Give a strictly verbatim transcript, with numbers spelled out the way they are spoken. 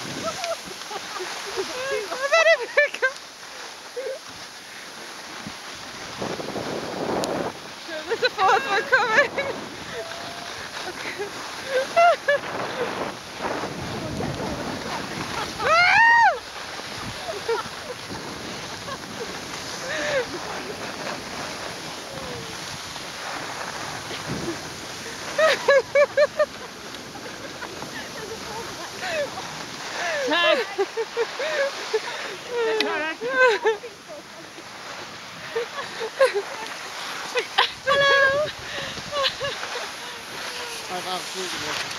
There's a fourth one coming. Tag! Hello! I've absolutely